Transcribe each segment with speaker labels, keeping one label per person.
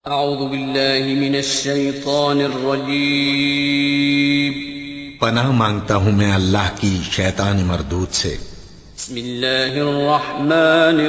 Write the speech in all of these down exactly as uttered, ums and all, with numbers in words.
Speaker 1: اعوذ باللہ من الشیطان الرجیم
Speaker 2: پناہ مانگتا ہوں میں اللہ کی شیطان مردود سے۔
Speaker 1: بسم اللہ الرحمن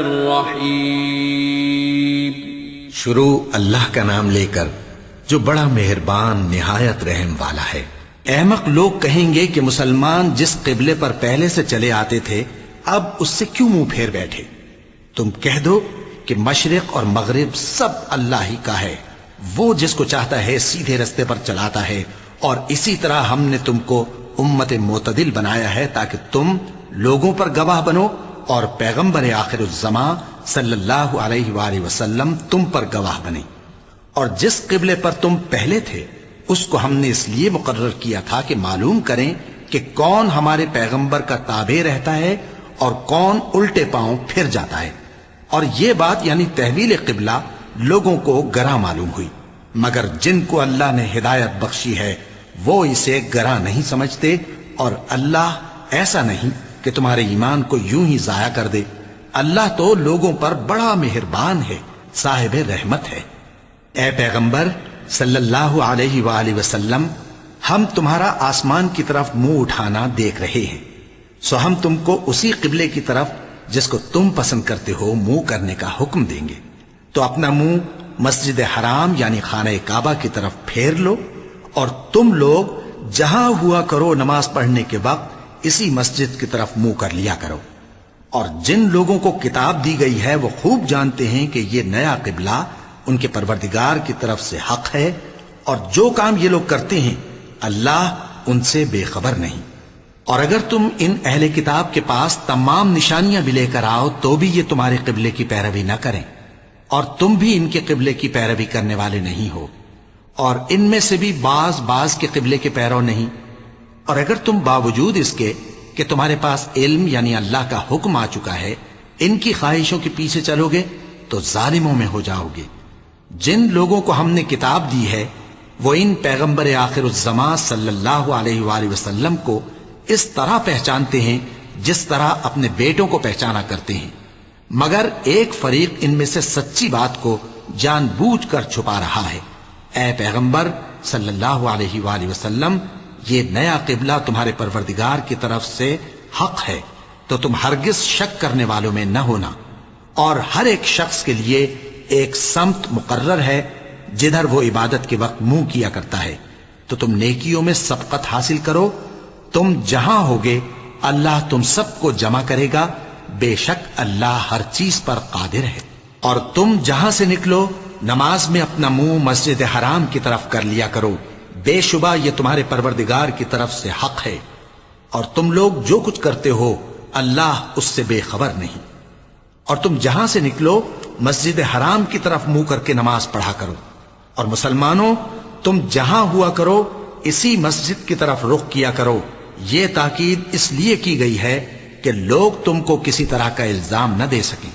Speaker 1: الرحیم
Speaker 2: شروع اللہ کا نام لے کر جو بڑا مہربان نہایت رحم والا ہے۔ احمق لوگ کہیں گے کہ مسلمان جس قبلے پر پہلے سے چلے آتے تھے اب اس سے کیوں منہ پھیر بیٹھے؟ تم کہہ دو کہ مشرق اور مغرب سب اللہ ہی کا ہے، وہ جس کو چاہتا ہے سیدھے رستے پر چلاتا ہے، اور اسی طرح ہم نے تم کو امت معتدل بنایا ہے تاکہ تم لوگوں پر گواہ بنو اور پیغمبر آخر الزمان صلی اللہ علیہ وآلہ وسلم تم پر گواہ بنے۔ اور جس قبلے پر تم پہلے تھے اس کو ہم نے اس لیے مقرر کیا تھا کہ معلوم کریں کہ کون ہمارے پیغمبر کا تابع رہتا ہے اور کون الٹے پاؤں پھر جاتا ہے۔ اور یہ بات یعنی تحویل قبلہ لوگوں کو گراں معلوم ہوئی، مگر جن کو اللہ نے ہدایت بخشی ہے وہ اسے گراں نہیں سمجھتے، اور اللہ ایسا نہیں کہ تمہارے ایمان کو یوں ہی ضائع کر دے۔ اللہ تو لوگوں پر بڑا مہربان ہے، صاحب رحمت ہے۔ اے پیغمبر صلی اللہ علیہ وآلہ وسلم، ہم تمہارا آسمان کی طرف منہ اٹھانا دیکھ رہے ہیں، سو ہم تم کو اسی قبلے کی طرف جس کو تم پسند کرتے ہو منہ کرنے کا حکم دیں گے۔ تو اپنا منہ مسجد حرام یعنی خانہ کعبہ کی طرف پھیر لو، اور تم لوگ جہاں ہوا کرو نماز پڑھنے کے وقت اسی مسجد کی طرف منہ کر لیا کرو۔ اور جن لوگوں کو کتاب دی گئی ہے وہ خوب جانتے ہیں کہ یہ نیا قبلہ ان کے پروردگار کی طرف سے حق ہے، اور جو کام یہ لوگ کرتے ہیں اللہ ان سے بے خبر نہیں۔ اور اگر تم ان اہل کتاب کے پاس تمام نشانیاں بھی لے کر آؤ تو بھی یہ تمہارے قبلے کی پیروی نہ کریں، اور تم بھی ان کے قبلے کی پیروی کرنے والے نہیں ہو، اور ان میں سے بھی بعض بعض کے قبلے کے پیرو نہیں۔ اور اگر تم باوجود اس کے کہ تمہارے پاس علم یعنی اللہ کا حکم آ چکا ہے ان کی خواہشوں کے پیچھے چلو گے تو ظالموں میں ہو جاؤ گے۔ جن لوگوں کو ہم نے کتاب دی ہے وہ ان پیغمبر آخر الزمان صلی اللہ علیہ وآلہ وسلم کو اس طرح پہچانتے ہیں جس طرح اپنے بیٹوں کو پہچانا کرتے ہیں، مگر ایک فریق ان میں سے سچی بات کو جان بوجھ کر چھپا رہا ہے۔ اے پیغمبر صلی اللہ علیہ وآلہ وسلم، یہ نیا قبلہ تمہارے پروردگار کی طرف سے حق ہے، تو تم ہرگز شک کرنے والوں میں نہ ہونا، اور ہر ایک شخص کے لیے ایک سمت مقرر ہے جدھر وہ عبادت کے وقت منہ کیا کرتا ہے، تو تم نیکیوں میں سبقت حاصل کرو۔ تم جہاں ہوگے اللہ تم سب کو جمع کرے گا، بے شک اللہ ہر چیز پر قادر ہے۔ اور تم جہاں سے نکلو نماز میں اپنا منہ مسجد حرام کی طرف کر لیا کرو، بے شبہ یہ تمہارے پروردگار کی طرف سے حق ہے، اور تم لوگ جو کچھ کرتے ہو اللہ اس سے بے خبر نہیں۔ اور تم جہاں سے نکلو مسجد حرام کی طرف منہ کر کے نماز پڑھا کرو، اور مسلمانوں تم جہاں ہوا کرو اسی مسجد کی طرف رخ کیا کرو۔ یہ تاکید اس لیے کی گئی ہے کہ لوگ تم کو کسی طرح کا الزام نہ دے سکیں،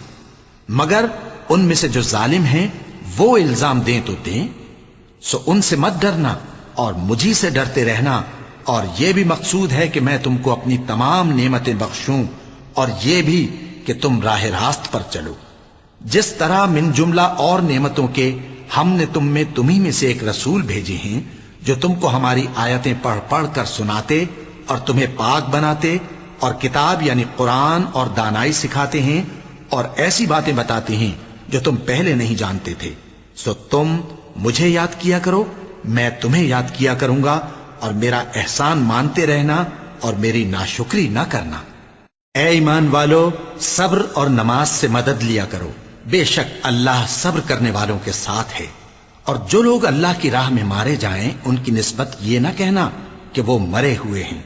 Speaker 2: مگر ان میں سے جو ظالم ہیں وہ الزام دیں تو دیں، سو ان سے مت ڈرنا اور مجھی سے ڈرتے رہنا۔ اور یہ بھی مقصود ہے کہ میں تم کو اپنی تمام نعمتیں بخشوں، اور یہ بھی کہ تم راہ راست پر چلو۔ جس طرح من جملہ اور نعمتوں کے ہم نے تم میں تمہیں میں سے ایک رسول بھیجے ہیں جو تم کو ہماری آیتیں پڑھ پڑھ کر سناتے اور تمہیں پاک بناتے، اور کتاب یعنی قرآن اور دانائی سکھاتے ہیں، اور ایسی باتیں بتاتے ہیں جو تم پہلے نہیں جانتے تھے۔ سو تم مجھے یاد کیا کرو، میں تمہیں یاد کیا کروں گا، اور میرا احسان مانتے رہنا اور میری ناشکری نہ کرنا۔ اے ایمان والو، صبر اور نماز سے مدد لیا کرو، بے شک اللہ صبر کرنے والوں کے ساتھ ہے۔ اور جو لوگ اللہ کی راہ میں مارے جائیں ان کی نسبت یہ نہ کہنا کہ وہ مرے ہوئے ہیں،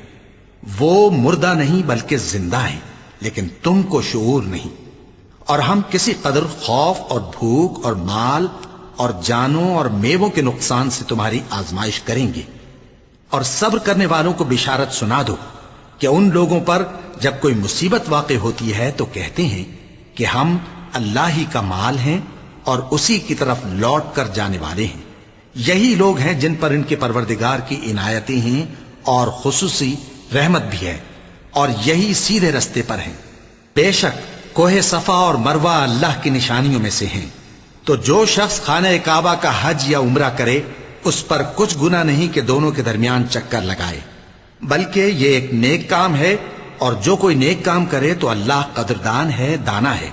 Speaker 2: وہ مردہ نہیں بلکہ زندہ ہیں، لیکن تم کو شعور نہیں۔ اور ہم کسی قدر خوف اور بھوک اور مال اور جانوں اور میووں کے نقصان سے تمہاری آزمائش کریں گے، اور صبر کرنے والوں کو بشارت سنا دو کہ ان لوگوں پر جب کوئی مصیبت واقع ہوتی ہے تو کہتے ہیں کہ ہم اللہ ہی کا مال ہیں اور اسی کی طرف لوٹ کر جانے والے ہیں۔ یہی لوگ ہیں جن پر ان کے پروردگار کی عنایتیں ہیں اور خصوصی رحمت بھی ہے، اور یہی سیدھے رستے پر ہیں۔ بے شک کوہ صفا اور مروہ اللہ کی نشانیوں میں سے ہیں، تو جو شخص خانہ کعبہ کا حج یا عمرہ کرے اس پر کچھ گناہ نہیں کہ دونوں کے درمیان چکر لگائے، بلکہ یہ ایک نیک کام ہے، اور جو کوئی نیک کام کرے تو اللہ قدردان ہے، دانا ہے۔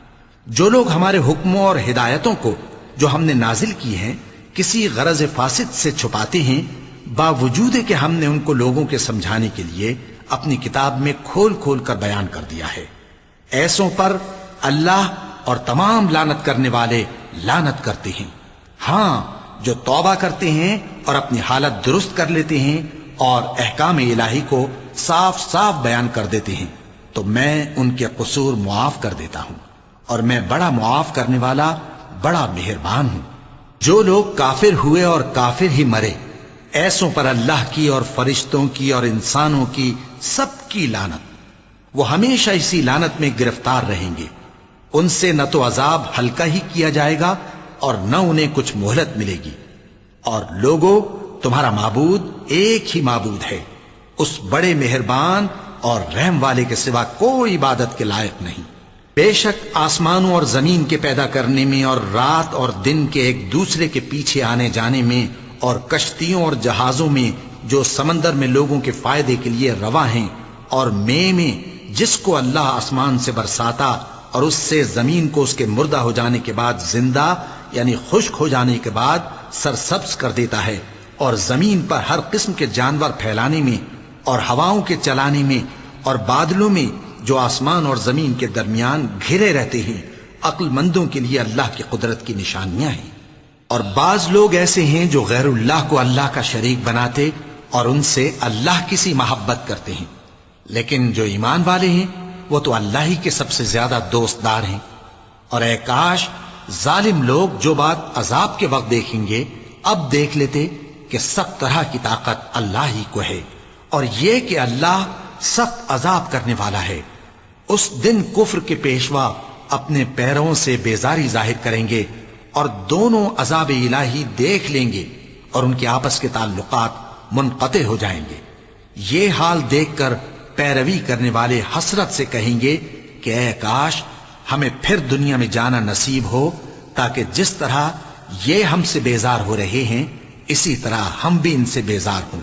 Speaker 2: جو لوگ ہمارے حکموں اور ہدایتوں کو جو ہم نے نازل کی ہیں کسی غرض فاسد سے چھپاتے ہیں، باوجود کہ ہم نے ان کو لوگوں کے سمجھانے کے لیے اپنی کتاب میں کھول کھول کر بیان کر دیا ہے، ایسوں پر اللہ اور تمام لعنت کرنے والے لعنت کرتے ہیں۔ ہاں، جو توبہ کرتے ہیں اور اپنی حالت درست کر لیتے ہیں اور احکام الہی کو صاف صاف بیان کر دیتے ہیں تو میں ان کے قصور معاف کر دیتا ہوں، اور میں بڑا معاف کرنے والا بڑا مہربان ہوں۔ جو لوگ کافر ہوئے اور کافر ہی مرے، ایسوں پر اللہ کی اور فرشتوں کی اور انسانوں کی سب کی لعنت، وہ ہمیشہ اسی لعنت میں گرفتار رہیں گے۔ ان سے نہ تو عذاب ہلکا ہی کیا جائے گا اور نہ انہیں کچھ مہلت ملے گی۔ اور لوگوں، تمہارا معبود ایک ہی معبود ہے، اس بڑے مہربان اور رحم والے کے سوا کوئی عبادت کے لائق نہیں۔ بے شک آسمانوں اور زمین کے پیدا کرنے میں اور رات اور دن کے ایک دوسرے کے پیچھے آنے جانے میں اور کشتیوں اور جہازوں میں جو سمندر میں لوگوں کے فائدے کے لیے رواں ہیں، اور مے میں جس کو اللہ آسمان سے برساتا اور اس سے زمین کو اس کے مردہ ہو جانے کے بعد زندہ یعنی خشک ہو جانے کے بعد سرسبز کر دیتا ہے، اور زمین پر ہر قسم کے جانور پھیلانے میں اور ہواؤں کے چلانے میں اور بادلوں میں جو آسمان اور زمین کے درمیان گھرے رہتے ہیں، عقل مندوں کے لیے اللہ کی قدرت کی نشانیاں ہیں۔ اور بعض لوگ ایسے ہیں جو غیر اللہ کو اللہ کا شریک بناتے اور ان سے اللہ کی سی محبت کرتے ہیں، لیکن جو ایمان والے ہیں وہ تو اللہ ہی کے سب سے زیادہ دوست دار ہیں۔ اور اے کاش ظالم لوگ جو بات عذاب کے وقت دیکھیں گے اب دیکھ لیتے کہ سب طرح کی طاقت اللہ ہی کو ہے، اور یہ کہ اللہ سخت عذاب کرنے والا ہے۔ اس دن کفر کے پیشوا اپنے پیروں سے بیزاری ظاہر کریں گے اور دونوں عذاب الہی دیکھ لیں گے اور ان کے آپس کے تعلقات منقطع ہو جائیں گے۔ یہ حال دیکھ کر پیروی کرنے والے حسرت سے کہیں گے کہ اے کاش ہمیں پھر دنیا میں جانا نصیب ہو، تاکہ جس طرح یہ ہم سے بیزار ہو رہے ہیں اسی طرح ہم بھی ان سے بیزار ہوں۔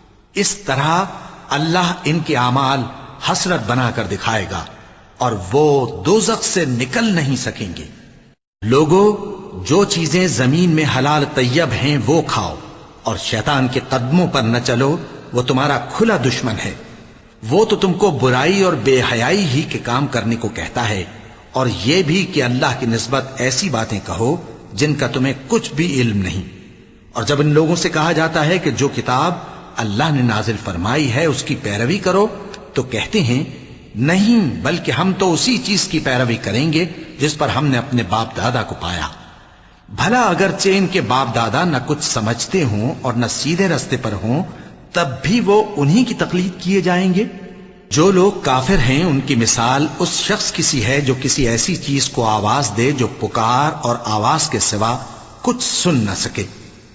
Speaker 2: اس طرح اللہ ان کے اعمال حسرت بنا کر دکھائے گا اور وہ دوزخ سے نکل نہیں سکیں گے۔ لوگوں، جو چیزیں زمین میں حلال طیب ہیں وہ کھاؤ، اور شیطان کے قدموں پر نہ چلو، وہ تمہارا کھلا دشمن ہے۔ وہ تو تم کو برائی اور بے حیائی ہی کے کام کرنے کو کہتا ہے، اور یہ بھی کہ اللہ کی نسبت ایسی باتیں کہو جن کا تمہیں کچھ بھی علم نہیں۔ اور جب ان لوگوں سے کہا جاتا ہے کہ جو کتاب اللہ نے نازل فرمائی ہے اس کی پیروی کرو، تو کہتے ہیں نہیں، بلکہ ہم تو اسی چیز کی پیروی کریں گے جس پر ہم نے اپنے باپ دادا کو پایا۔ بھلا اگرچہ ان کے باپ دادا نہ کچھ سمجھتے ہوں اور نہ سیدھے رستے پر ہوں، تب بھی وہ انہی کی تقلید کیے جائیں گے۔ جو لوگ کافر ہیں ان کی مثال اس شخص کی سی ہے جو کسی ایسی چیز کو آواز دے جو پکار اور آواز کے سوا کچھ سن نہ سکے۔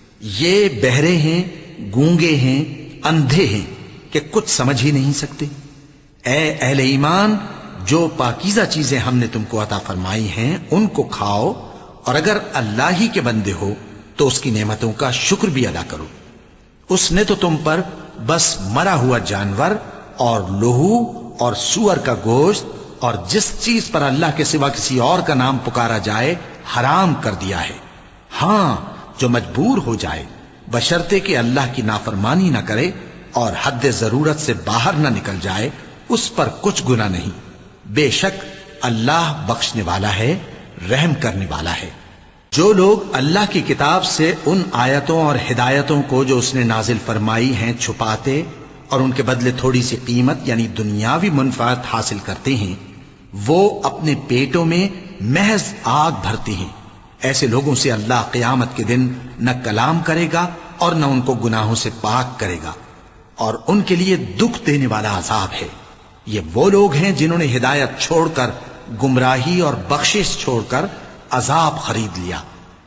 Speaker 2: یہ بہرے ہیں، گونگے ہیں، اندھے ہیں کہ کچھ سمجھ ہی نہیں سکتے۔ اے اہل ایمان، جو پاکیزہ چیزیں ہم نے تم کو عطا فرمائی ہیں ان کو کھاؤ، اور اگر اللہ ہی کے بندے ہو تو اس کی نعمتوں کا شکر بھی ادا کرو۔ اس نے تو تم پر بس مرا ہوا جانور اور لہو اور سور کا گوشت اور جس چیز پر اللہ کے سوا کسی اور کا نام پکارا جائے حرام کر دیا ہے۔ ہاں، جو مجبور ہو جائے بشرطے کہ اللہ کی نافرمانی نہ کرے اور حد ضرورت سے باہر نہ نکل جائے، اس پر کچھ گناہ نہیں۔ بے شک اللہ بخشنے والا ہے، رحم کرنے والا ہے۔ جو لوگ اللہ کی کتاب سے ان آیتوں اور ہدایتوں کو جو اس نے نازل فرمائی ہیں چھپاتے اور ان کے بدلے تھوڑی سی قیمت یعنی دنیاوی منفعت حاصل کرتے ہیں، وہ اپنے پیٹوں میں محض آگ بھرتے ہیں۔ ایسے لوگوں سے اللہ قیامت کے دن نہ کلام کرے گا اور نہ ان کو گناہوں سے پاک کرے گا، اور ان کے لیے دکھ دینے والا عذاب ہے۔ یہ وہ لوگ ہیں جنہوں نے ہدایت چھوڑ کر گمراہی اور بخشش چھوڑ کر عذاب خرید لیا۔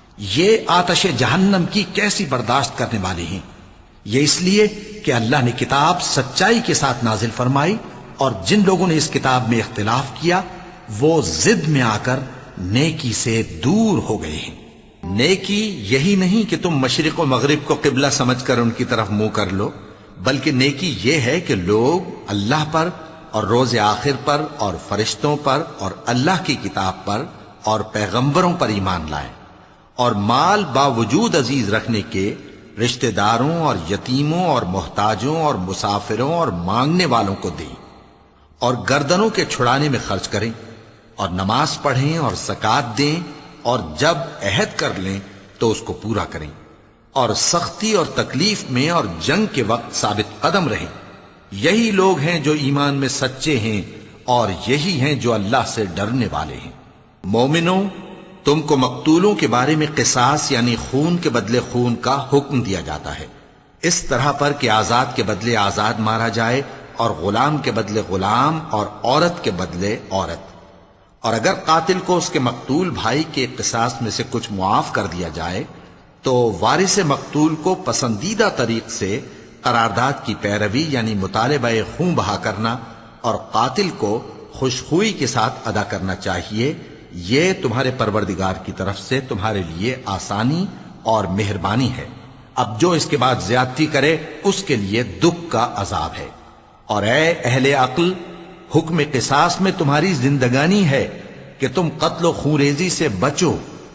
Speaker 2: یہ آتش جہنم کی کیسی برداشت کرنے والے ہیں۔ یہ اس لیے کہ اللہ نے کتاب سچائی کے ساتھ نازل فرمائی، اور جن لوگوں نے اس کتاب میں اختلاف کیا وہ ضد میں آ کر نیکی سے دور ہو گئے ہیں۔ نیکی یہی نہیں کہ تم مشرق و مغرب کو قبلہ سمجھ کر ان کی طرف منہ کر لو، بلکہ نیکی یہ ہے کہ لوگ اللہ پر اور روز آخر پر اور فرشتوں پر اور اللہ کی کتاب پر اور پیغمبروں پر ایمان لائیں، اور مال باوجود عزیز رکھنے کے رشتہ داروں اور یتیموں اور محتاجوں اور مسافروں اور مانگنے والوں کو دیں، اور گردنوں کے چھڑانے میں خرچ کریں، اور نماز پڑھیں اور زکوٰۃ دیں، اور جب عہد کر لیں تو اس کو پورا کریں، اور سختی اور تکلیف میں اور جنگ کے وقت ثابت قدم رہیں۔ یہی لوگ ہیں جو ایمان میں سچے ہیں، اور یہی ہیں جو اللہ سے ڈرنے والے ہیں۔ مومنوں، تم کو مقتولوں کے بارے میں قصاص یعنی خون کے بدلے خون کا حکم دیا جاتا ہے، اس طرح پر کہ آزاد کے بدلے آزاد مارا جائے، اور غلام کے بدلے غلام، اور عورت کے بدلے عورت۔ اور اگر قاتل کو اس کے مقتول بھائی کے قصاص میں سے کچھ معاف کر دیا جائے تو وارث مقتول کو پسندیدہ طریق سے قرارداد کی پیروی یعنی مطالبہ خون بہا کرنا اور قاتل کو خوشخوئی کے ساتھ ادا کرنا چاہیے۔ یہ تمہارے پروردگار کی طرف سے تمہارے لیے آسانی اور مہربانی ہے۔ اب جو اس کے بعد زیادتی کرے اس کے لیے دکھ کا عذاب ہے۔ اور اے اہل عقل، حکم قصاص میں تمہاری زندگانی ہے کہ تم قتل و خونریزی سے بچو۔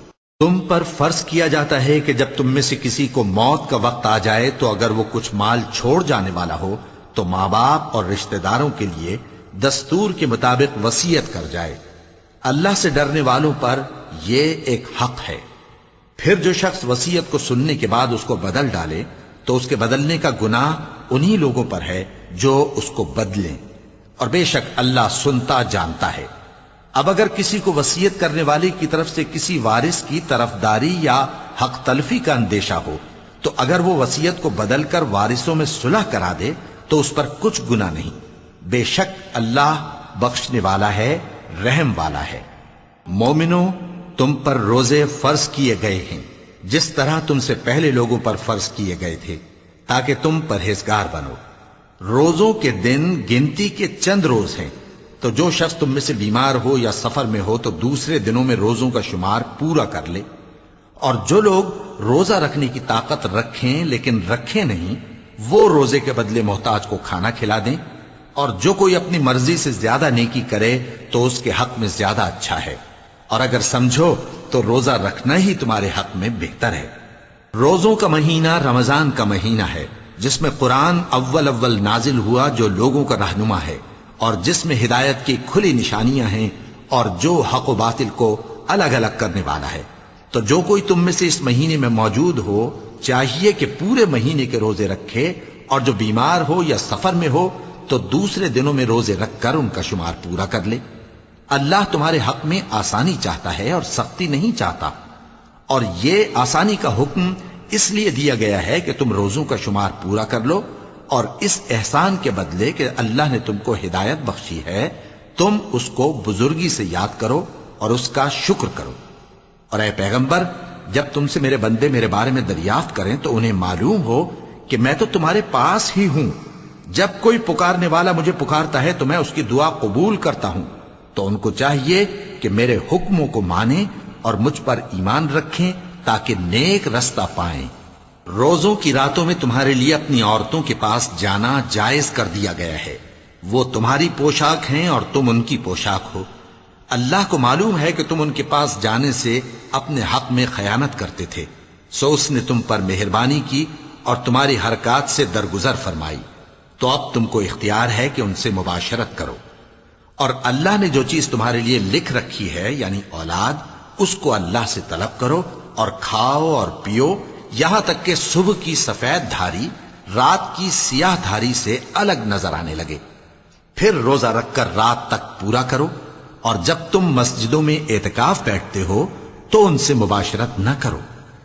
Speaker 2: تم پر فرض کیا جاتا ہے کہ جب تم میں سے کسی کو موت کا وقت آ جائے تو اگر وہ کچھ مال چھوڑ جانے والا ہو تو ماں باپ اور رشتہ داروں کے لیے دستور کے مطابق وصیت کر جائے۔ اللہ سے ڈرنے والوں پر یہ ایک حق ہے۔ پھر جو شخص وصیت کو سننے کے بعد اس کو بدل ڈالے تو اس کے بدلنے کا گناہ انہی لوگوں پر ہے جو اس کو بدلیں، اور بے شک اللہ سنتا جانتا ہے۔ اب اگر کسی کو وصیت کرنے والے کی طرف سے کسی وارث کی طرفداری یا حق تلفی کا اندیشہ ہو تو اگر وہ وصیت کو بدل کر وارثوں میں صلح کرا دے تو اس پر کچھ گناہ نہیں، بے شک اللہ بخشنے والا ہے، رحم والا ہے۔ مومنوں، تم پر روزے فرض کیے گئے ہیں جس طرح تم سے پہلے لوگوں پر فرض کیے گئے تھے تاکہ تم پرہیزگار بنو۔ روزوں کے دن گنتی کے چند روز ہیں، تو جو شخص تم میں سے بیمار ہو یا سفر میں ہو تو دوسرے دنوں میں روزوں کا شمار پورا کر لے۔ اور جو لوگ روزہ رکھنے کی طاقت رکھیں لیکن رکھیں نہیں، وہ روزے کے بدلے محتاج کو کھانا کھلا دیں۔ اور جو کوئی اپنی مرضی سے زیادہ نیکی کرے تو اس کے حق میں زیادہ اچھا ہے، اور اگر سمجھو تو روزہ رکھنا ہی تمہارے حق میں بہتر ہے۔ روزوں کا مہینہ رمضان کا مہینہ ہے جس میں قرآن اول اول نازل ہوا، جو لوگوں کا رہنما ہے اور جس میں ہدایت کی کھلی نشانیاں ہیں اور جو حق و باطل کو الگ الگ کرنے والا ہے۔ تو جو کوئی تم میں سے اس مہینے میں موجود ہو چاہیے کہ پورے مہینے کے روزے رکھے، اور جو بیمار ہو یا سفر میں ہو تو دوسرے دنوں میں روزے رکھ کر ان کا شمار پورا کر لے۔ اللہ تمہارے حق میں آسانی چاہتا ہے اور سختی نہیں چاہتا، اور یہ آسانی کا حکم اس لیے دیا گیا ہے کہ تم روزوں کا شمار پورا کر لو، اور اس احسان کے بدلے کہ اللہ نے تم کو ہدایت بخشی ہے تم اس کو بزرگی سے یاد کرو اور اس کا شکر کرو۔ اور اے پیغمبر، جب تم سے میرے بندے میرے بارے میں دریافت کریں تو انہیں معلوم ہو کہ میں تو تمہارے پاس ہی ہوں۔ جب کوئی پکارنے والا مجھے پکارتا ہے تو میں اس کی دعا قبول کرتا ہوں، تو ان کو چاہیے کہ میرے حکموں کو مانیں اور مجھ پر ایمان رکھیں تاکہ نیک رستہ پائیں۔ روزوں کی راتوں میں تمہارے لیے اپنی عورتوں کے پاس جانا جائز کر دیا گیا ہے، وہ تمہاری پوشاک ہیں اور تم ان کی پوشاک ہو۔ اللہ کو معلوم ہے کہ تم ان کے پاس جانے سے اپنے حق میں خیانت کرتے تھے، سو اس نے تم پر مہربانی کی اور تمہاری حرکات سے درگزر فرمائی، تو اب تم کو اختیار ہے کہ ان سے مباشرت کرو۔ اور اللہ نے جو چیز تمہارے لیے لکھ رکھی ہے یعنی اولاد، اس کو اللہ سے طلب کرو اور کھاؤ اور پیو، یہاں تک کہ صبح کی سفید دھاری رات کی سیاہ دھاری سے الگ نظر آنے لگے۔ پھر روزہ رکھ کر رات تک پورا کرو، اور جب تم مسجدوں میں اعتکاف بیٹھتے ہو تو ان سے مباشرت نہ کرو،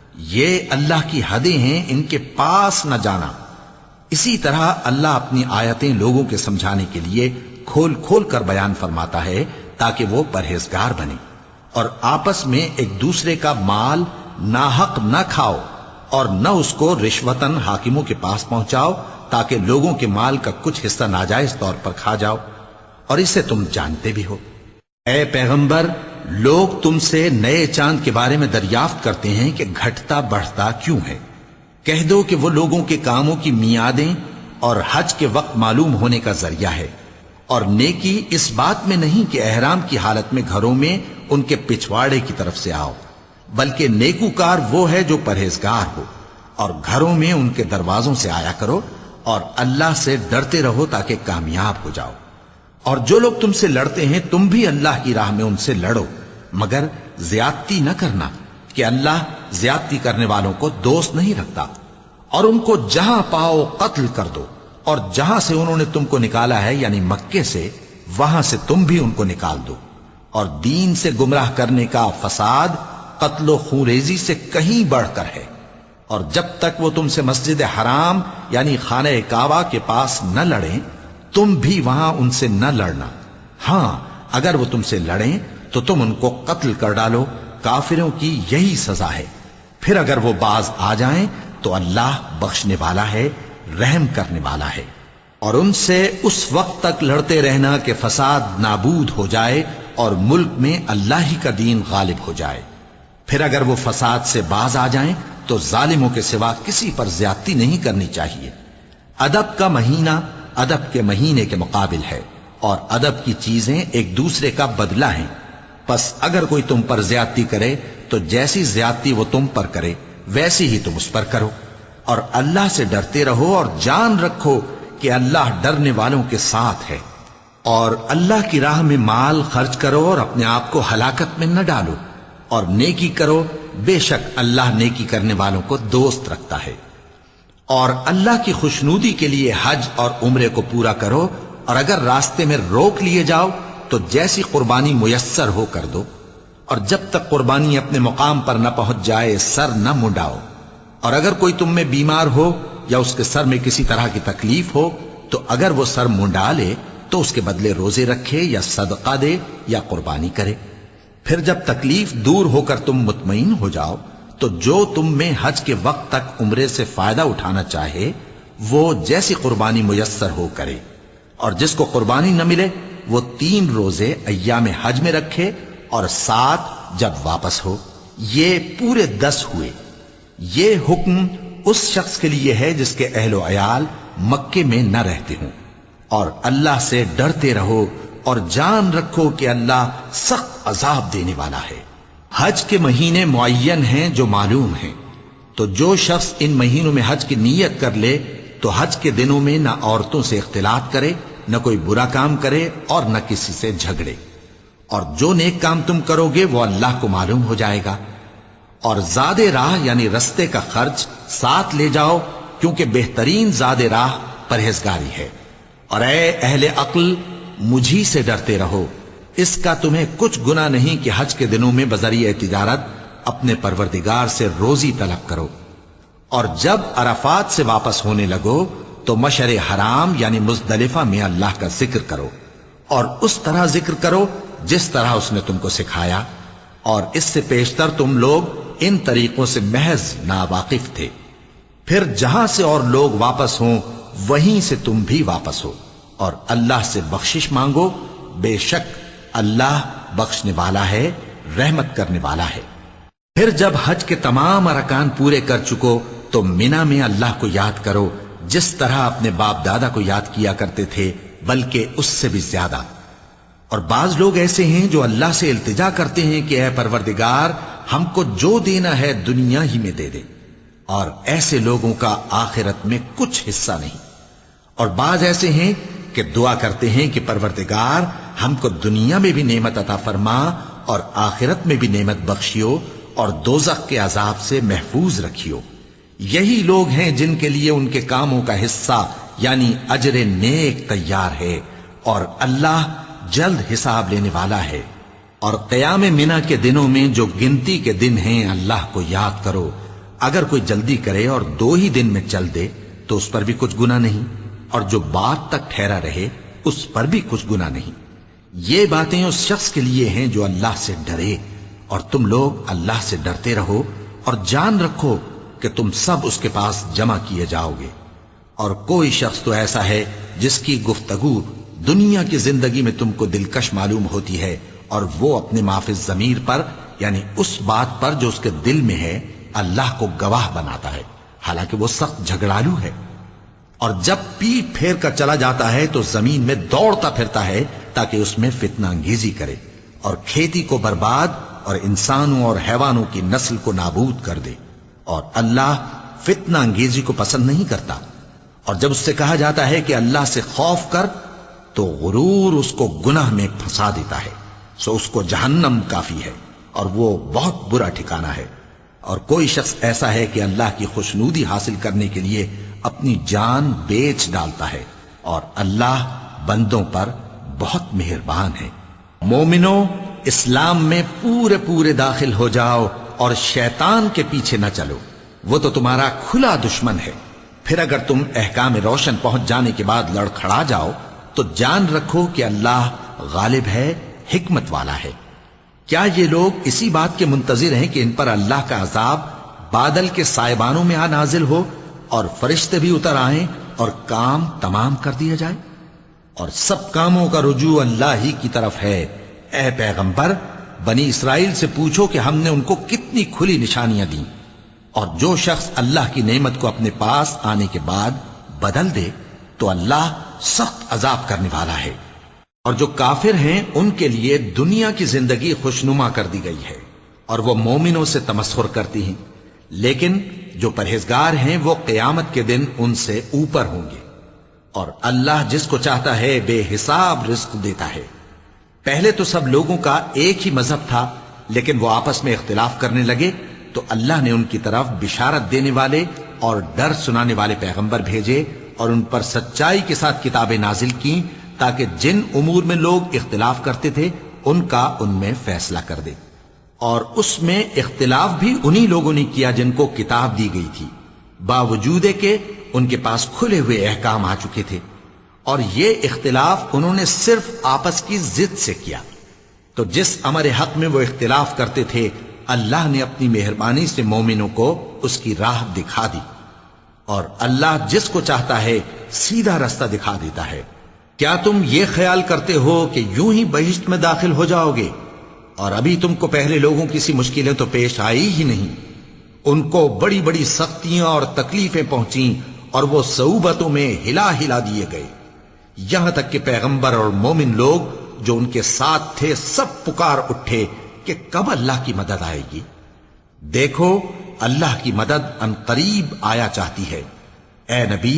Speaker 2: یہ اللہ کی حدیں ہیں، ان کے پاس نہ جانا۔ اسی طرح اللہ اپنی آیتیں لوگوں کے سمجھانے کے لیے کھول کھول کر بیان فرماتا ہے تاکہ وہ پرہیزگار بنے۔ اور آپس میں ایک دوسرے کا مال ناحق نہ کھاؤ، اور نہ اس کو رشوتاً حاکموں کے پاس پہنچاؤ تاکہ لوگوں کے مال کا کچھ حصہ ناجائز طور پر کھا جاؤ، اور اسے تم جانتے بھی ہو۔ اے پیغمبر، لوگ تم سے نئے چاند کے بارے میں دریافت کرتے ہیں کہ گھٹتا بڑھتا کیوں ہے۔ کہہ دو کہ وہ لوگوں کے کاموں کی میعادیں اور حج کے وقت معلوم ہونے کا ذریعہ ہے، اور نیکی اس بات میں نہیں کہ احرام کی حالت میں گھروں میں ان کے پچھواڑے کی طرف سے آؤ، بلکہ نیکوکار وہ ہے جو پرہیزگار ہو، اور گھروں میں ان کے دروازوں سے آیا کرو اور اللہ سے ڈرتے رہو تاکہ کامیاب ہو جاؤ۔ اور جو لوگ تم سے لڑتے ہیں تم بھی اللہ کی راہ میں ان سے لڑو، مگر زیادتی نہ کرنا کہ اللہ زیادتی کرنے والوں کو دوست نہیں رکھتا۔ اور ان کو جہاں پاؤ قتل کر دو، اور جہاں سے انہوں نے تم کو نکالا ہے یعنی مکے سے، وہاں سے تم بھی ان کو نکال دو۔ اور دین سے گمراہ کرنے کا فساد قتل و خونریزی سے کہیں بڑھ کر ہے۔ اور جب تک وہ تم سے مسجد حرام یعنی خانہ کعبہ کے پاس نہ لڑیں تم بھی وہاں ان سے نہ لڑنا۔ ہاں اگر وہ تم سے لڑیں تو تم ان کو قتل کر ڈالو، کافروں کی یہی سزا ہے۔ پھر اگر وہ باز آ جائیں تو اللہ بخشنے والا ہے، رحم کرنے والا ہے۔ اور ان سے اس وقت تک لڑتے رہنا کہ فساد نابود ہو جائے اور ملک میں اللہ ہی کا دین غالب ہو جائے۔ پھر اگر وہ فساد سے باز آ جائیں تو ظالموں کے سوا کسی پر زیادتی نہیں کرنی چاہیے۔ ادب کا مہینہ ادب کے مہینے کے مقابل ہے، اور ادب کی چیزیں ایک دوسرے کا بدلہ ہیں۔ پس اگر کوئی تم پر زیادتی کرے تو جیسی زیادتی وہ تم پر کرے ویسی ہی تم اس پر کرو، اور اللہ سے ڈرتے رہو اور جان رکھو کہ اللہ ڈرنے والوں کے ساتھ ہے۔ اور اللہ کی راہ میں مال خرچ کرو اور اپنے آپ کو ہلاکت میں نہ ڈالو، اور نیکی کرو، بے شک اللہ نیکی کرنے والوں کو دوست رکھتا ہے۔ اور اللہ کی خوشنودی کے لیے حج اور عمرے کو پورا کرو، اور اگر راستے میں روک لیے جاؤ تو جیسی قربانی میسر ہو کر دو، اور جب تک قربانی اپنے مقام پر نہ پہنچ جائے سر نہ منڈاؤ۔ اور اگر کوئی تم میں بیمار ہو یا اس کے سر میں کسی طرح کی تکلیف ہو تو اگر وہ سر منڈا لے تو اس کے بدلے روزے رکھے یا صدقہ دے یا قربانی کرے۔ پھر جب تکلیف دور ہو کر تم مطمئن ہو جاؤ تو جو تم میں حج کے وقت تک عمرے سے فائدہ اٹھانا چاہے وہ جیسی قربانی میسر ہو کرے، اور جس کو قربانی نہ ملے وہ تین روزے ایام حج میں رکھے اور سات جب واپس ہو، یہ پورے دس ہوئے۔ یہ حکم اس شخص کے لیے ہے جس کے اہل و عیال مکے میں نہ رہتے ہوں۔ اور اللہ سے ڈرتے رہو اور جان رکھو کہ اللہ سخت عذاب دینے والا ہے۔ حج کے مہینے معین ہیں جو معلوم ہیں، تو جو شخص ان مہینوں میں حج کی نیت کر لے تو حج کے دنوں میں نہ عورتوں سے اختلاط کرے، نہ کوئی برا کام کرے اور نہ کسی سے جھگڑے۔ اور جو نیک کام تم کرو گے وہ اللہ کو معلوم ہو جائے گا۔ اور زاد راہ یعنی رستے کا خرچ ساتھ لے جاؤ، کیونکہ بہترین زاد راہ پرہیزگاری ہے۔ اور اے اہل عقل مجھی سے ڈرتے رہو، اس کا تمہیں کچھ گناہ نہیں کہ حج کے دنوں میں بذریعہ تجارت اپنے پروردگار سے روزی طلب کرو۔ اور جب عرفات سے واپس ہونے لگو تو مشعر حرام یعنی مزدلفہ میں اللہ کا ذکر کرو، اور اس طرح ذکر کرو جس طرح اس نے تم کو سکھایا، اور اس سے پیشتر تم لوگ ان طریقوں سے محض ناواقف تھے۔ پھر جہاں سے اور لوگ واپس ہوں وہیں سے تم بھی واپس ہو، اور اللہ سے بخشش مانگو، بے شک اللہ بخشنے والا ہے، رحمت کرنے والا ہے۔ پھر جب حج کے تمام ارکان پورے کر چکو تو مینا میں اللہ کو یاد کرو جس طرح اپنے باپ دادا کو یاد کیا کرتے تھے، بلکہ اس سے بھی زیادہ۔ اور بعض لوگ ایسے ہیں جو اللہ سے التجا کرتے ہیں کہ اے پروردگار ہم کو جو دینا ہے دنیا ہی میں دے دے، اور ایسے لوگوں کا آخرت میں کچھ حصہ نہیں۔ اور بعض ایسے ہیں کہ دعا کرتے ہیں کہ پروردگار ہم کو دنیا میں بھی نعمت عطا فرما اور آخرت میں بھی نعمت بخشیو اور دوزخ کے عذاب سے محفوظ رکھیو۔ یہی لوگ ہیں جن کے لیے ان کے کاموں کا حصہ یعنی اجر نیک تیار ہے، اور اللہ جلد حساب لینے والا ہے۔ اور قیام منا کے دنوں میں جو گنتی کے دن ہیں اللہ کو یاد کرو، اگر کوئی جلدی کرے اور دو ہی دن میں چل دے تو اس پر بھی کچھ گناہ نہیں، اور جو بات تک ٹھہرا رہے اس پر بھی کچھ گناہ نہیں۔ یہ باتیں اس شخص کے لیے ہیں جو اللہ سے ڈرے، اور تم لوگ اللہ سے ڈرتے رہو اور جان رکھو کہ تم سب اس کے پاس جمع کیے جاؤ گے۔ اور کوئی شخص تو ایسا ہے جس کی گفتگو دنیا کی زندگی میں تم کو دلکش معلوم ہوتی ہے اور وہ اپنے معافی ضمیر پر یعنی اس بات پر جو اس کے دل میں ہے اللہ کو گواہ بناتا ہے، حالانکہ وہ سخت جھگڑالو ہے۔ اور جب پیٹ پھیر کر چلا جاتا ہے تو زمین میں دوڑتا پھرتا ہے تاکہ اس میں فتنہ انگیزی کرے اور کھیتی کو برباد اور انسانوں اور حیوانوں کی نسل کو نابود کر دے، اور اللہ فتنہ انگیزی کو پسند نہیں کرتا۔ اور جب اس سے کہا جاتا ہے کہ اللہ سے خوف کر تو غرور اس کو گناہ میں پھنسا دیتا ہے، سو اس کو جہنم کافی ہے اور وہ بہت برا ٹھکانہ ہے۔ اور کوئی شخص ایسا ہے کہ اللہ کی خوشنودی حاصل کرنے کے لیے اپنی جان بیچ ڈالتا ہے، اور اللہ بندوں پر بہت مہربان ہے۔ مومنو، اسلام میں پورے پورے داخل ہو جاؤ اور شیطان کے پیچھے نہ چلو، وہ تو تمہارا کھلا دشمن ہے۔ پھر اگر تم احکام روشن پہنچ جانے کے بعد لڑکھڑا جاؤ تو جان رکھو کہ اللہ غالب ہے، حکمت والا ہے۔ کیا یہ لوگ اسی بات کے منتظر ہیں کہ ان پر اللہ کا عذاب بادل کے سائبانوں میں آ نازل ہو اور فرشتے بھی اتر آئیں اور کام تمام کر دیا جائے؟ اور سب کاموں کا رجوع اللہ ہی کی طرف ہے۔ اے پیغمبر، بنی اسرائیل سے پوچھو کہ ہم نے ان کو کتنی کھلی نشانیاں دیں، اور جو شخص اللہ کی نعمت کو اپنے پاس آنے کے بعد بدل دے تو اللہ سخت عذاب کرنے والا ہے۔ اور جو کافر ہیں ان کے لیے دنیا کی زندگی خوشنما کر دی گئی ہے اور وہ مومنوں سے تمسخر کرتی ہیں، لیکن جو پرہیزگار ہیں وہ قیامت کے دن ان سے اوپر ہوں گے، اور اللہ جس کو چاہتا ہے بے حساب رزق دیتا ہے۔ پہلے تو سب لوگوں کا ایک ہی مذہب تھا، لیکن وہ آپس میں اختلاف کرنے لگے تو اللہ نے ان کی طرف بشارت دینے والے اور ڈر سنانے والے پیغمبر بھیجے اور ان پر سچائی کے ساتھ کتابیں نازل کی تاکہ جن امور میں لوگ اختلاف کرتے تھے ان کا ان میں فیصلہ کر دے۔ اور اس میں اختلاف بھی انہی لوگوں نے کیا جن کو کتاب دی گئی تھی، باوجود کہ ان کے پاس کھلے ہوئے احکام آ چکے تھے، اور یہ اختلاف انہوں نے صرف آپس کی ضد سے کیا۔ تو جس امر حق میں وہ اختلاف کرتے تھے اللہ نے اپنی مہربانی سے مومنوں کو اس کی راہ دکھا دی، اور اللہ جس کو چاہتا ہے سیدھا رستہ دکھا دیتا ہے۔ کیا تم یہ خیال کرتے ہو کہ یوں ہی بہشت میں داخل ہو جاؤ گے، اور ابھی تم کو پہلے لوگوں کی سی مشکلیں تو پیش آئی ہی نہیں؟ ان کو بڑی بڑی سختیاں اور تکلیفیں پہنچیں اور وہ صعوبتوں میں ہلا ہلا دیے گئے، یہاں تک کہ پیغمبر اور مومن لوگ جو ان کے ساتھ تھے سب پکار اٹھے کہ کب اللہ کی مدد آئے گی۔ دیکھو اللہ کی مدد ان قریب آیا چاہتی ہے۔ اے نبی،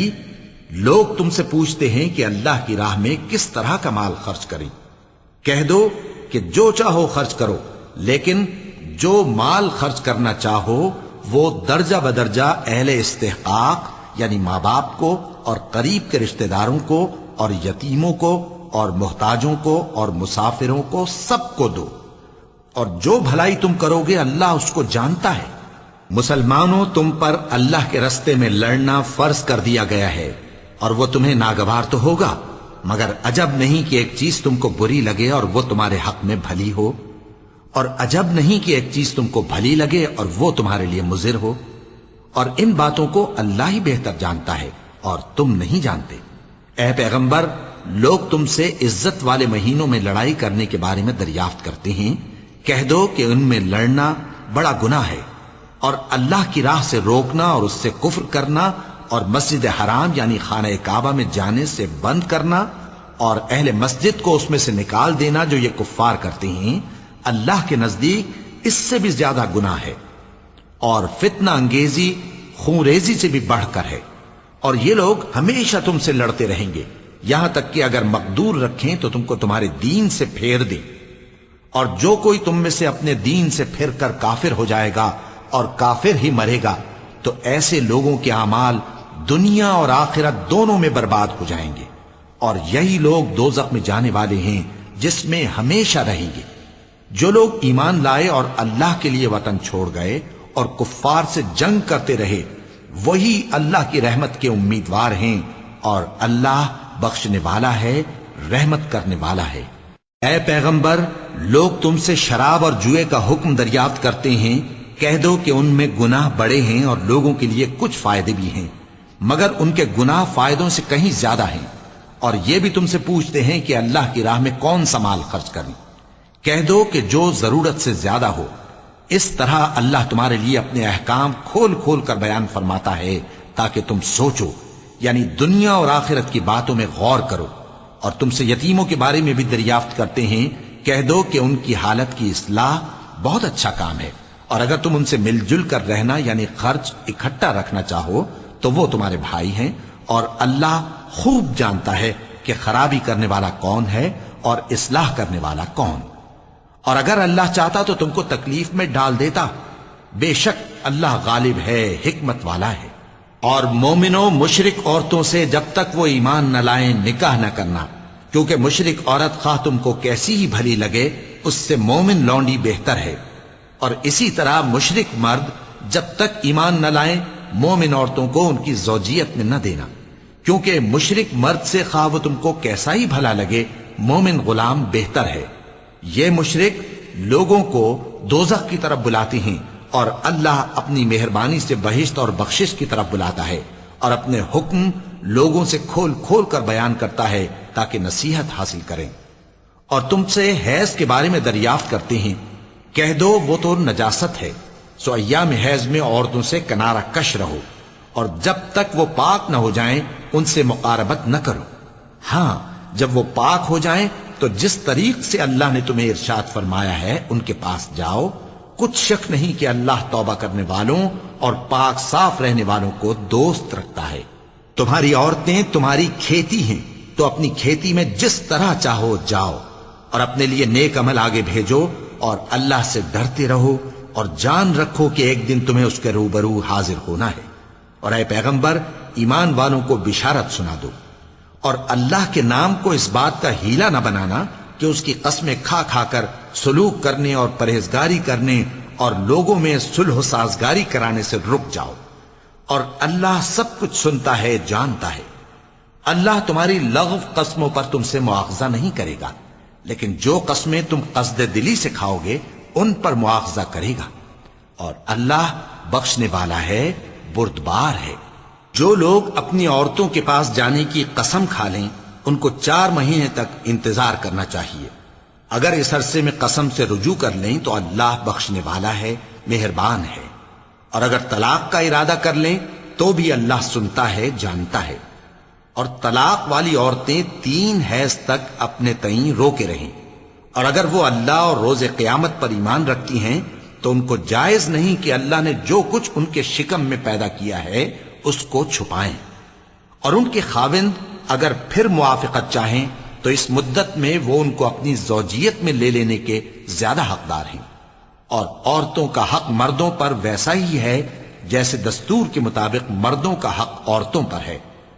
Speaker 2: لوگ تم سے پوچھتے ہیں کہ اللہ کی راہ میں کس طرح کا مال خرچ کریں۔ کہہ دو کہ جو چاہو خرچ کرو، لیکن جو مال خرچ کرنا چاہو وہ درجہ بدرجہ اہل استحقاق یعنی ماں باپ کو اور قریب کے رشتہ داروں کو اور یتیموں کو اور محتاجوں کو اور مسافروں کو سب کو دو، اور جو بھلائی تم کرو گے اللہ اس کو جانتا ہے۔ مسلمانوں، تم پر اللہ کے رستے میں لڑنا فرض کر دیا گیا ہے، اور وہ تمہیں ناگوار تو ہوگا، مگر عجب نہیں کہ ایک چیز تم کو بری لگے اور وہ تمہارے حق میں بھلی ہو، اور عجب نہیں کہ ایک چیز تم کو بھلی لگے اور وہ تمہارے لیے مضر ہو، اور ان باتوں کو اللہ ہی بہتر جانتا ہے اور تم نہیں جانتے۔ اے پیغمبر، لوگ تم سے عزت والے مہینوں میں لڑائی کرنے کے بارے میں دریافت کرتے ہیں، کہہ دو کہ ان میں لڑنا بڑا گناہ ہے، اور اللہ کی راہ سے روکنا اور اس سے کفر کرنا اور مسجد حرام یعنی خانہ کعبہ میں جانے سے بند کرنا اور اہل مسجد کو اس میں سے نکال دینا جو یہ کفار کرتے ہیں، اللہ کے نزدیک اس سے بھی زیادہ گناہ ہے، اور فتنہ انگیزی خونریزی سے بھی بڑھ کر ہے۔ اور یہ لوگ ہمیشہ تم سے لڑتے رہیں گے، یہاں تک کہ اگر مقدور رکھیں تو تم کو تمہارے دین سے پھیر دیں، اور جو کوئی تم میں سے اپنے دین سے پھر کر کافر ہو جائے گا اور کافر ہی مرے گا تو ایسے لوگوں کے اعمال دنیا اور آخرت دونوں میں برباد ہو جائیں گے، اور یہی لوگ دوزخ میں جانے والے ہیں جس میں ہمیشہ رہیں گے۔ جو لوگ ایمان لائے اور اللہ کے لیے وطن چھوڑ گئے اور کفار سے جنگ کرتے رہے وہی اللہ کی رحمت کے امیدوار ہیں، اور اللہ بخشنے والا ہے، رحمت کرنے والا ہے۔ اے پیغمبر، لوگ تم سے شراب اور جوئے کا حکم دریافت کرتے ہیں، کہہ دو کہ ان میں گناہ بڑے ہیں اور لوگوں کے لیے کچھ فائدے بھی ہیں، مگر ان کے گناہ فائدوں سے کہیں زیادہ ہیں۔ اور یہ بھی تم سے پوچھتے ہیں کہ اللہ کی راہ میں کون سا مال خرچ کریں، کہہ دو کہ جو ضرورت سے زیادہ ہو. اس طرح اللہ تمہارے لیے اپنے احکام کھول کھول کر بیان فرماتا ہے تاکہ تم سوچو، یعنی دنیا اور آخرت کی باتوں میں غور کرو. اور تم سے یتیموں کے بارے میں بھی دریافت کرتے ہیں، کہہ دو کہ ان کی حالت کی اصلاح بہت اچھا کام ہے، اور اگر تم ان سے مل جل کر رہنا یعنی خرچ اکٹھا رکھنا چاہو تو وہ تمہارے بھائی ہیں، اور اللہ خوب جانتا ہے کہ خرابی کرنے والا کون ہے اور اصلاح کرنے والا کون. اور اگر اللہ چاہتا تو تم کو تکلیف میں ڈال دیتا، بے شک اللہ غالب ہے، حکمت والا ہے. اور مومنوں مشرک عورتوں سے جب تک وہ ایمان نہ لائیں نکاح نہ کرنا، کیونکہ مشرک عورت خواہ تم کو کیسی ہی بھلی لگے اس سے مومن لونڈی بہتر ہے. اور اسی طرح مشرک مرد جب تک ایمان نہ لائیں مومن عورتوں کو ان کی زوجیت میں نہ دینا، کیونکہ مشرک مرد سے خواہ وہ تم کو کیسا ہی بھلا لگے مومن غلام بہتر ہے. یہ مشرک لوگوں کو دوزخ کی طرف بلاتے ہیں، اور اللہ اپنی مہربانی سے بہشت اور بخشش کی طرف بلاتا ہے، اور اپنے حکم لوگوں سے کھول کھول کر بیان کرتا ہے تاکہ نصیحت حاصل کریں. اور تم سے حیض کے بارے میں دریافت کرتے ہیں، کہہ دو وہ تو نجاست ہے، سو ایام حیض میں عورتوں سے کنارہ کش رہو، اور جب تک وہ پاک نہ ہو جائیں ان سے مقاربت نہ کرو. ہاں جب وہ پاک ہو جائیں تو جس طریق سے اللہ نے تمہیں ارشاد فرمایا ہے ان کے پاس جاؤ. کچھ شک نہیں کہ اللہ توبہ کرنے والوں اور پاک صاف رہنے والوں کو دوست رکھتا ہے. تمہاری عورتیں تمہاری کھیتی ہیں، تو اپنی کھیتی میں جس طرح چاہو جاؤ، اور اپنے لیے نیک عمل آگے بھیجو، اور اللہ سے ڈرتے رہو، اور جان رکھو کہ ایک دن تمہیں اس کے روبرو حاضر ہونا ہے. اور اے پیغمبر ایمان والوں کو بشارت سنا دو، اور اللہ کے نام کو اس بات کا ہیلا نہ بنانا کہ اس کی قسمیں کھا کھا کر سلوک کرنے اور پرہیزگاری کرنے اور لوگوں میں صلح و سازگاری کرانے سے رک جاؤ. اور اللہ سب کچھ سنتا ہے، جانتا ہے. اللہ تمہاری لغو قسموں پر تم سے مواخذہ نہیں کرے گا، لیکن جو قسمیں تم قصد دلی سے کھاؤ گے ان پر مواخذہ کرے گا. اور اللہ بخشنے والا ہے، بردبار ہے. جو لوگ اپنی عورتوں کے پاس جانے کی قسم کھا لیں ان کو چار مہینے تک انتظار کرنا چاہیے. اگر اس عرصے میں قسم سے رجوع کر لیں تو اللہ بخشنے والا ہے، مہربان ہے. اور اگر طلاق کا ارادہ کر لیں تو بھی اللہ سنتا ہے، جانتا ہے. اور طلاق والی عورتیں تین حیض تک اپنے تئیں روکے رہیں، اور اگر وہ اللہ اور روز قیامت پر ایمان رکھتی ہیں تو ان کو جائز نہیں کہ اللہ نے جو کچھ ان کے شکم میں پیدا کیا ہے اس کو چھپائیں. اور ان کے خاوند اگر پھر موافقت چاہیں تو اس مدت میں وہ ان کو اپنی زوجیت میں لے لینے کے زیادہ حقدار ہیں. اور عورتوں کا حق مردوں پر ویسا ہی ہے جیسے دستور کے مطابق مردوں کا حق عورتوں پر ہے.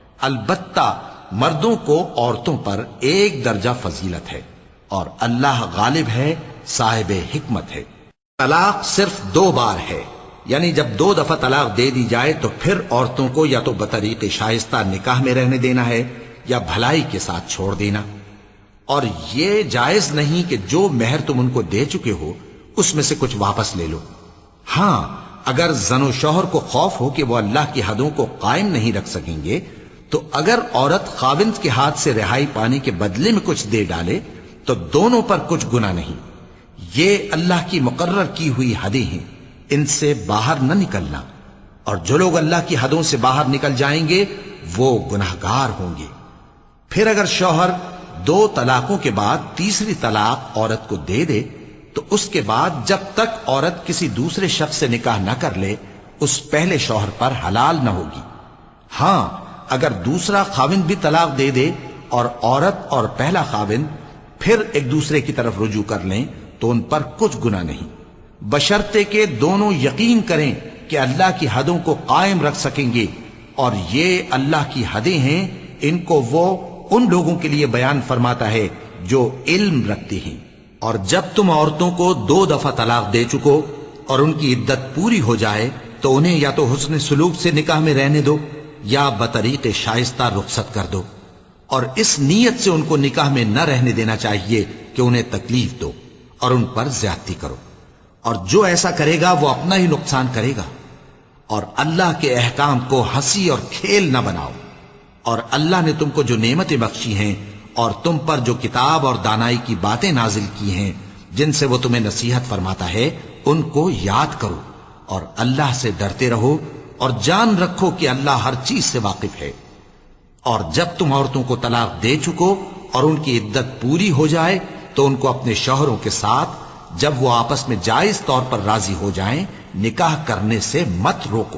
Speaker 2: البتہ مردوں کو عورتوں پر ایک درجہ فضیلت ہے، اور اللہ غالب ہے، صاحب حکمت ہے. طلاق صرف دو بار ہے، یعنی جب دو دفعہ طلاق دے دی جائے تو پھر عورتوں کو یا تو بطریق شائستہ نکاح میں رہنے دینا ہے یا بھلائی کے ساتھ چھوڑ دینا. اور یہ جائز نہیں کہ جو مہر تم ان کو دے چکے ہو اس میں سے کچھ واپس لے لو. ہاں اگر زن و شوہر کو خوف ہو کہ وہ اللہ کی حدوں کو قائم نہیں رکھ سکیں گے تو اگر عورت خاوند کے ہاتھ سے رہائی پانے کے بدلے میں کچھ دے ڈالے تو دونوں پر کچھ گناہ نہیں. یہ اللہ کی مقرر کی ہوئی حدیں ہیں، ان سے باہر نہ نکلنا. اور جو لوگ اللہ کی حدوں سے باہر نکل جائیں گے وہ گناہگار ہوں گے. پھر اگر شوہر دو طلاقوں کے بعد تیسری طلاق عورت کو دے دے تو اس کے بعد جب تک عورت کسی دوسرے شخص سے نکاح نہ کر لے اس پہلے شوہر پر حلال نہ ہوگی. ہاں اگر دوسرا خاوند بھی طلاق دے دے اور عورت اور پہلا خاوند پھر ایک دوسرے کی طرف رجوع کر لیں تو ان پر کچھ گناہ نہیں، بشرطے کہ دونوں یقین کریں کہ اللہ کی حدوں کو قائم رکھ سکیں گے. اور یہ اللہ کی حدیں ہیں، ان کو وہ ان لوگوں کے لیے بیان فرماتا ہے جو علم رکھتے ہیں. اور جب تم عورتوں کو دو دفعہ طلاق دے چکو اور ان کی عدت پوری ہو جائے تو انہیں یا تو حسن سلوک سے نکاح میں رہنے دو یا بطریق شائستہ رخصت کر دو. اور اس نیت سے ان کو نکاح میں نہ رہنے دینا چاہیے کہ انہیں تکلیف دو اور ان پر زیادتی کرو. اور جو ایسا کرے گا وہ اپنا ہی نقصان کرے گا. اور اللہ کے احکام کو ہنسی اور کھیل نہ بناؤ. اور اللہ نے تم کو جو نعمتیں بخشی ہیں اور تم پر جو کتاب اور دانائی کی باتیں نازل کی ہیں جن سے وہ تمہیں نصیحت فرماتا ہے ان کو یاد کرو، اور اللہ سے ڈرتے رہو، اور جان رکھو کہ اللہ ہر چیز سے واقف ہے۔ اور جب تم عورتوں کو طلاق دے چکو اور ان کی عدت پوری ہو جائے تو ان کو اپنے شوہروں کے ساتھ جب وہ آپس میں جائز طور پر راضی ہو جائیں نکاح کرنے سے مت روکو۔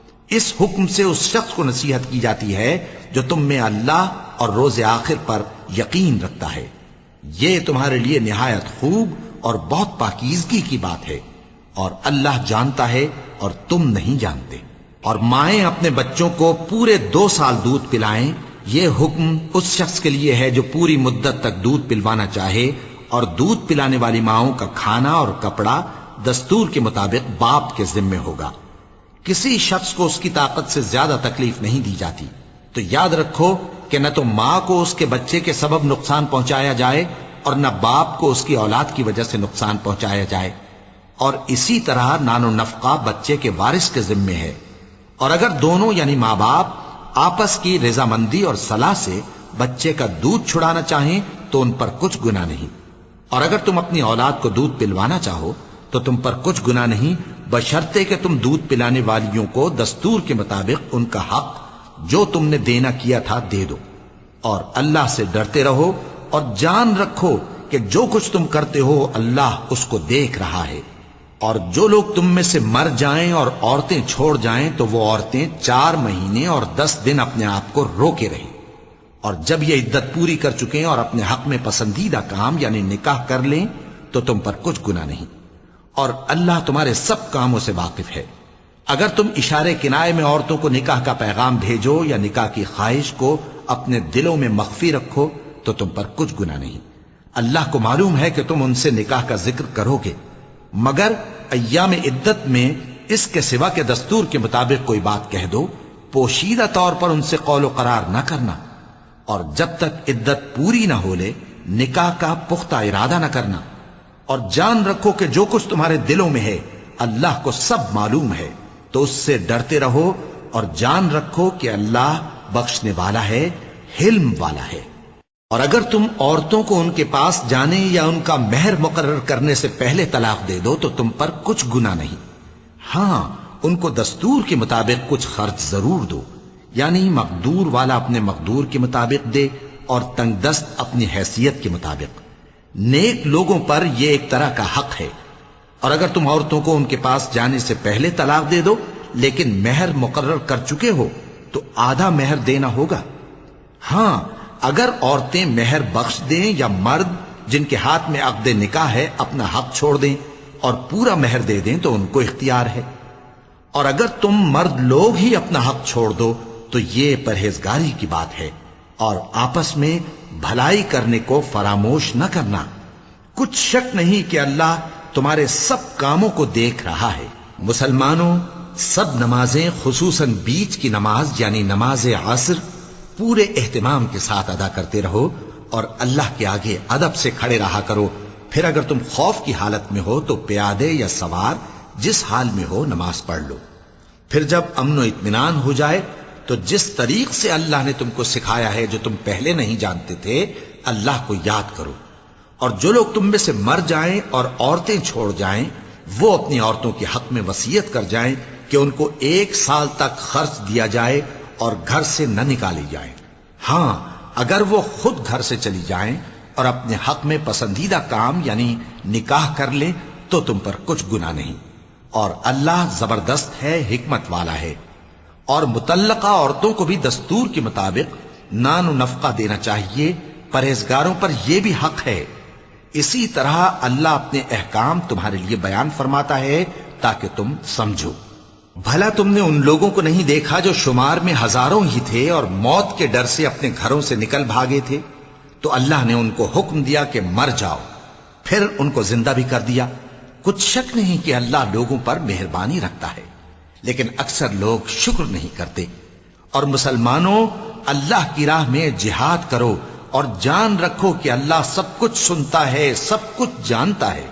Speaker 2: اس حکم سے اس شخص کو نصیحت کی جاتی ہے جو تم میں اللہ اور روز آخر پر یقین رکھتا ہے۔ یہ تمہارے لیے نہایت خوب اور بہت پاکیزگی کی بات ہے، اور اللہ جانتا ہے اور تم نہیں جانتے۔ اور مائیں اپنے بچوں کو پورے دو سال دودھ پلائیں، یہ حکم اس شخص کے لیے ہے جو پوری مدت تک دودھ پلوانا چاہے، اور دودھ پلانے والی ماؤں کا کھانا اور کپڑا دستور کے مطابق باپ کے ذمے ہوگا۔ کسی شخص کو اس کی طاقت سے زیادہ تکلیف نہیں دی جاتی، تو یاد رکھو کہ نہ تو ماں کو اس کے بچے کے سبب نقصان پہنچایا جائے اور نہ باپ کو اس کی اولاد کی وجہ سے نقصان پہنچایا جائے، اور اسی طرح نان و نفقہ بچے کے وارث کے ذمے ہے۔ اور اگر دونوں یعنی ماں باپ آپس کی رضامندی اور صلاح سے بچے کا دودھ چھڑانا چاہیں تو ان پر کچھ گناہ نہیں، اور اگر تم اپنی اولاد کو دودھ پلوانا چاہو تو تم پر کچھ گناہ نہیں، بشرطے کہ تم دودھ پلانے والیوں کو دستور کے مطابق ان کا حق جو تم نے دینا کیا تھا دے دو۔ اور اللہ سے ڈرتے رہو اور جان رکھو کہ جو کچھ تم کرتے ہو اللہ اس کو دیکھ رہا ہے۔ اور جو لوگ تم میں سے مر جائیں اور عورتیں چھوڑ جائیں تو وہ عورتیں چار مہینے اور دس دن اپنے آپ کو روکے رہیں، اور جب یہ عدت پوری کر چکیں اور اپنے حق میں پسندیدہ کام یعنی نکاح کر لیں تو تم پر کچھ گناہ نہیں، اور اللہ تمہارے سب کاموں سے واقف ہے۔ اگر تم اشارے کنائے میں عورتوں کو نکاح کا پیغام بھیجو یا نکاح کی خواہش کو اپنے دلوں میں مخفی رکھو تو تم پر کچھ گناہ نہیں۔ اللہ کو معلوم ہے کہ تم ان سے نکاح کا ذکر کرو گے، مگر ایام عدت میں اس کے سوا کے دستور کے مطابق کوئی بات کہہ دو، پوشیدہ طور پر ان سے قول و قرار نہ کرنا، اور جب تک عدت پوری نہ ہو لے نکاح کا پختہ ارادہ نہ کرنا۔ اور جان رکھو کہ جو کچھ تمہارے دلوں میں ہے اللہ کو سب معلوم ہے، تو اس سے ڈرتے رہو اور جان رکھو کہ اللہ بخشنے والا ہے، حلم والا ہے۔ اور اگر تم عورتوں کو ان کے پاس جانے یا ان کا مہر مقرر کرنے سے پہلے طلاق دے دو تو تم پر کچھ گناہ نہیں، ہاں ان کو دستور کے مطابق کچھ خرچ ضرور دو، یعنی مقدور والا اپنے مقدور کے مطابق دے اور تنگ دست اپنی حیثیت کے مطابق۔ نیک لوگوں پر یہ ایک طرح کا حق ہے۔ اور اگر تم عورتوں کو ان کے پاس جانے سے پہلے طلاق دے دو لیکن مہر مقرر کر چکے ہو تو آدھا مہر دینا ہوگا۔ ہاں اگر عورتیں مہر بخش دیں یا مرد جن کے ہاتھ میں عقد نکاح ہے اپنا حق چھوڑ دیں اور پورا مہر دے دیں تو ان کو اختیار ہے۔ اور اگر تم مرد لوگ ہی اپنا حق چھوڑ دو تو یہ پرہیزگاری کی بات ہے، اور آپس میں بھلائی کرنے کو فراموش نہ کرنا۔ کچھ شک نہیں کہ اللہ تمہارے سب کاموں کو دیکھ رہا ہے۔ مسلمانوں، سب نمازیں خصوصاً بیچ کی نماز یعنی نماز عصر پورے اہتمام کے ساتھ ادا کرتے رہو اور اللہ کے آگے ادب سے کھڑے رہا کرو۔ پھر اگر تم خوف کی حالت میں ہو تو پیادے یا سوار جس حال میں ہو نماز پڑھ لو۔ پھر جب امن و اطمینان ہو جائے تو جس طریق سے اللہ نے تم کو سکھایا ہے جو تم پہلے نہیں جانتے تھے اللہ کو یاد کرو۔ اور جو لوگ تم میں سے مر جائیں اور عورتیں چھوڑ جائیں وہ اپنی عورتوں کے حق میں وصیت کر جائیں کہ ان کو ایک سال تک خرچ دیا جائے اور گھر سے نہ نکالی جائیں۔ ہاں اگر وہ خود گھر سے چلی جائیں اور اپنے حق میں پسندیدہ کام یعنی نکاح کر لیں تو تم پر کچھ گناہ نہیں، اور اللہ زبردست ہے، حکمت والا ہے۔ اور مطلقہ عورتوں کو بھی دستور کے مطابق نان و نفقہ دینا چاہیے، پرہیزگاروں پر یہ بھی حق ہے۔ اسی طرح اللہ اپنے احکام تمہارے لیے بیان فرماتا ہے تاکہ تم سمجھو۔ بھلا تم نے ان لوگوں کو نہیں دیکھا جو شمار میں ہزاروں ہی تھے اور موت کے ڈر سے اپنے گھروں سے نکل بھاگے تھے؟ تو اللہ نے ان کو حکم دیا کہ مر جاؤ، پھر ان کو زندہ بھی کر دیا۔ کچھ شک نہیں کہ اللہ لوگوں پر مہربانی رکھتا ہے، لیکن اکثر لوگ شکر نہیں کرتے۔ اور مسلمانوں، اللہ کی راہ میں جہاد کرو اور جان رکھو کہ اللہ سب کچھ سنتا ہے، سب کچھ جانتا ہے۔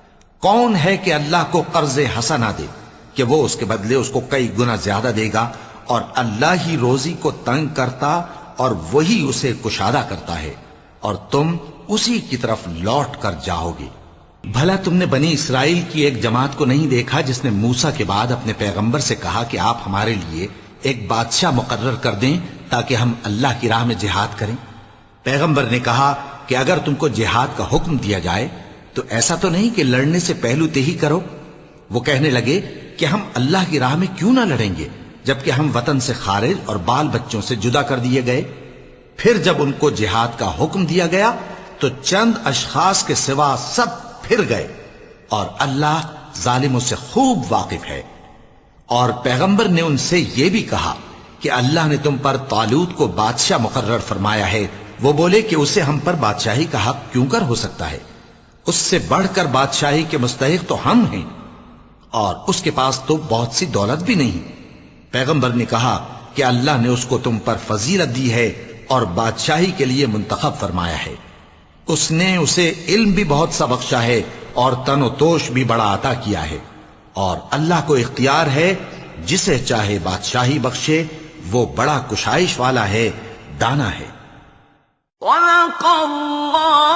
Speaker 2: کون ہے کہ اللہ کو قرض حسنہ دے کہ وہ اس کے بدلے اس کو کئی گنا زیادہ دے گا، اور اللہ ہی روزی کو تنگ کرتا اور وہی اسے کشادہ کرتا ہے، اور تم اسی کی طرف لوٹ کر جاؤ گے۔ بھلا تم نے بنی اسرائیل کی ایک جماعت کو نہیں دیکھا جس نے موسیٰ کے بعد اپنے پیغمبر سے کہا کہ آپ ہمارے لیے ایک بادشاہ مقرر کر دیں تاکہ ہم اللہ کی راہ میں جہاد کریں؟ پیغمبر نے کہا کہ اگر تم کو جہاد کا حکم دیا جائے تو ایسا تو نہیں کہ لڑنے سے پہلو تہی کرو۔ وہ کہنے لگے کہ ہم اللہ کی راہ میں کیوں نہ لڑیں گے جبکہ ہم وطن سے خارج اور بال بچوں سے جدا کر دیے گئے۔ پھر جب ان کو جہاد کا حکم دیا گیا تو چند اشخاص کے سوا سب پھر گئے، اور اللہ ظالموں سے خوب واقف ہے۔ اور پیغمبر نے ان سے یہ بھی کہا کہ اللہ نے تم پر طالوت کو بادشاہ مقرر فرمایا ہے۔ وہ بولے کہ اسے ہم پر بادشاہی کا حق کیوں کر ہو سکتا ہے؟ اس سے بڑھ کر بادشاہی کے مستحق تو ہم ہیں، اور اس کے پاس تو بہت سی دولت بھی نہیں۔ پیغمبر نے کہا کہ اللہ نے اس کو تم پر فضیلت دی ہے اور بادشاہی کے لیے منتخب فرمایا ہے۔ اس نے اسے علم بھی بہت سا بخشا ہے اور تن و توش بھی بڑا عطا کیا ہے، اور اللہ کو اختیار ہے جسے چاہے بادشاہی بخشے، وہ بڑا کشائش والا ہے، دانا ہے۔
Speaker 3: وَلَقَ اللَّهُ